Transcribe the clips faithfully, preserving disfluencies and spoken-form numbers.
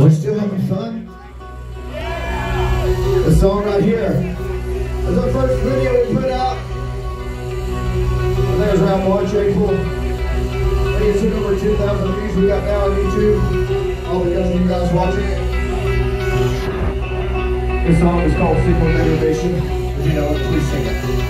Are we still having fun? This song right here is our first video we put out. I think it was around March, April. I think it's hit over two thousand views we got now on YouTube. All because of you guys watching it. This song is called Signal Degradation. If you know it, please sing it.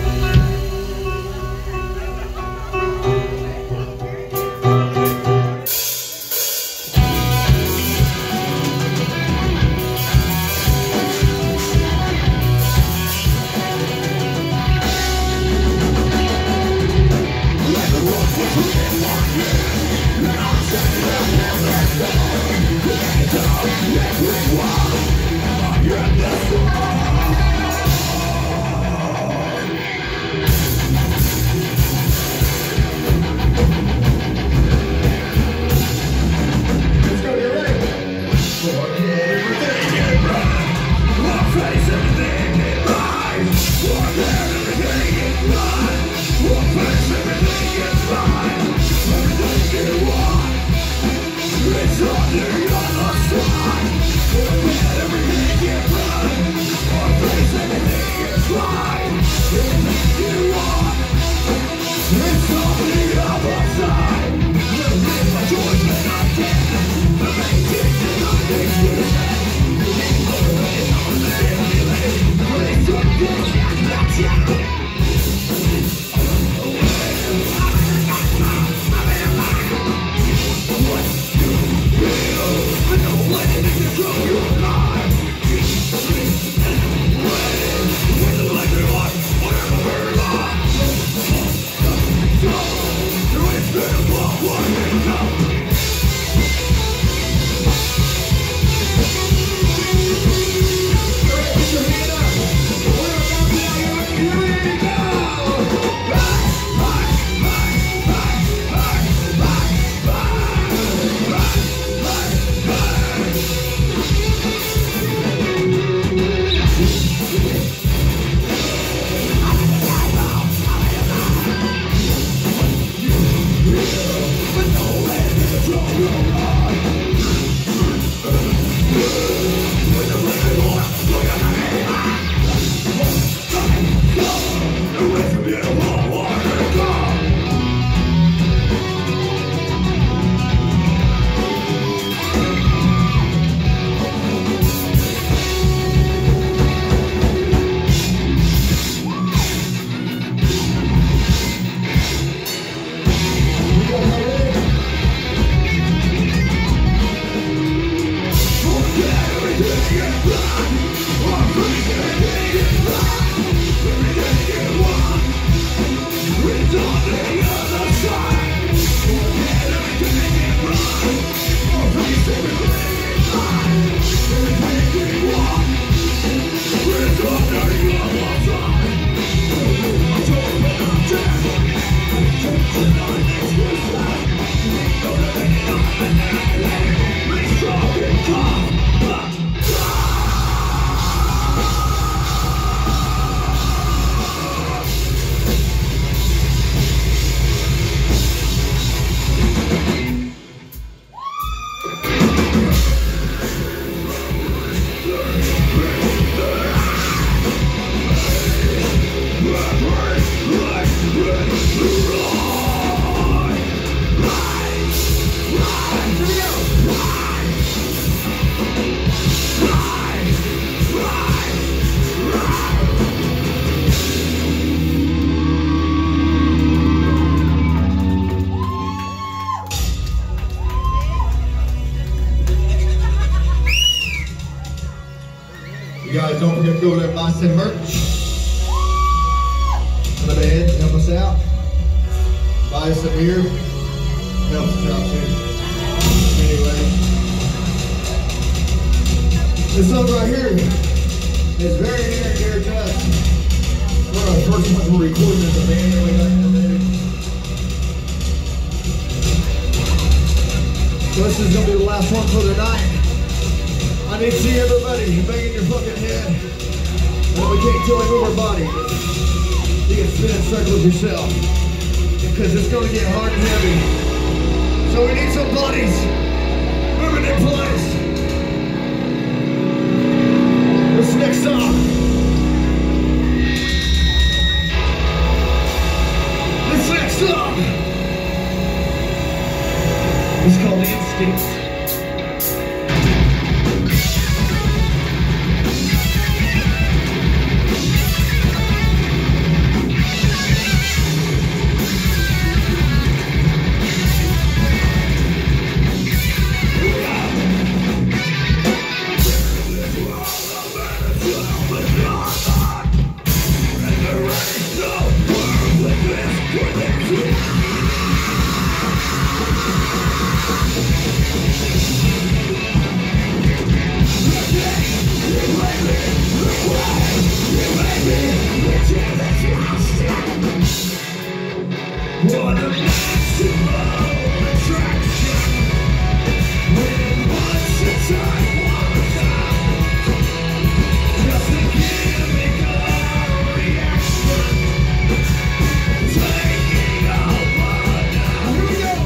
You guys don't forget to go there and buy some merch for the band, help us out. Buy some beer, help us out too. Anyway, this song right here is very near and dear to us. One of the first ones we're recording as a band way back in the day. So this is gonna be the last one for the night. I need to see everybody banging your fucking head. And we can't tell you move our body. You can spin in circles yourself. Because it's going to get hard and heavy. So we need some bodies moving in place. It's called Instinct. What a maximum attraction when once a time was out. Just a chemical reaction taking over now. Here we go.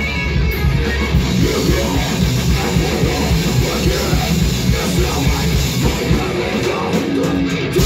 You go. I can't go again. There's no way I can go.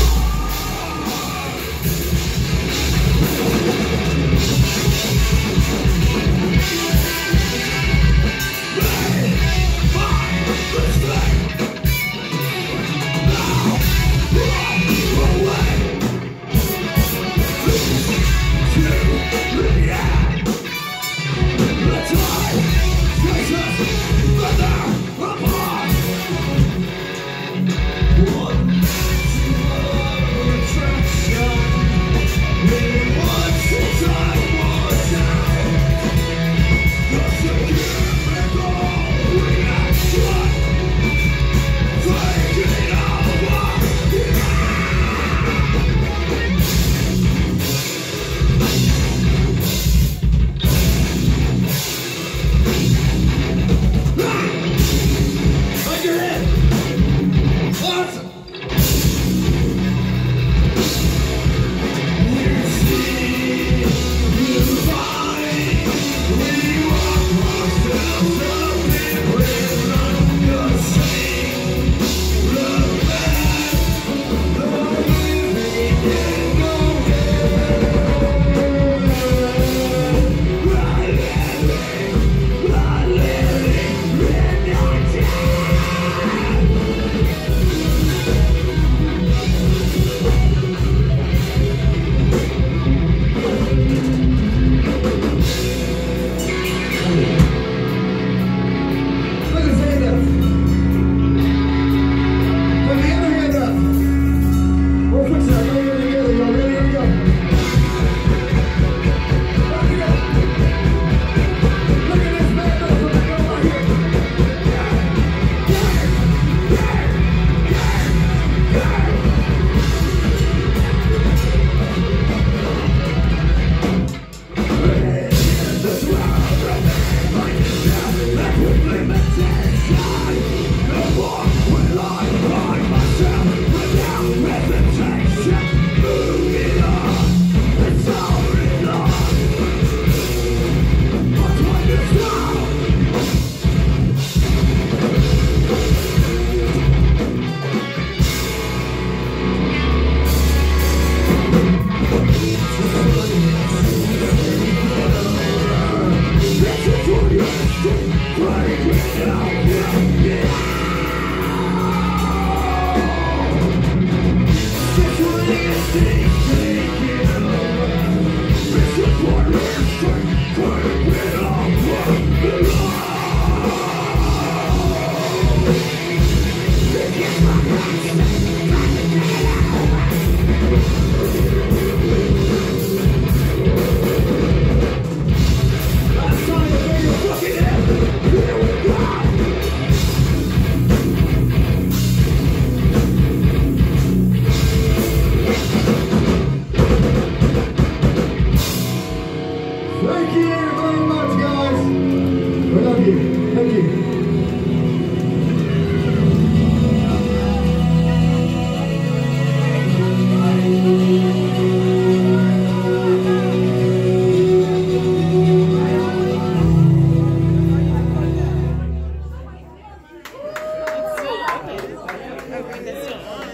Bring this on.